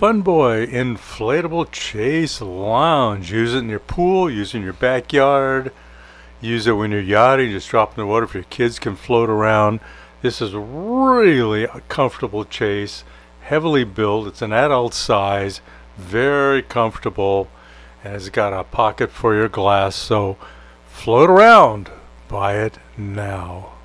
FUNBOY Inflatable Chaise Lounge. Use it in your pool, use it in your backyard, use it when you're yachting, just drop it in the water if your kids can float around. This is really a comfortable chaise, heavily built. It's an adult size, very comfortable, and it's got a pocket for your glass, so float around. Buy it now.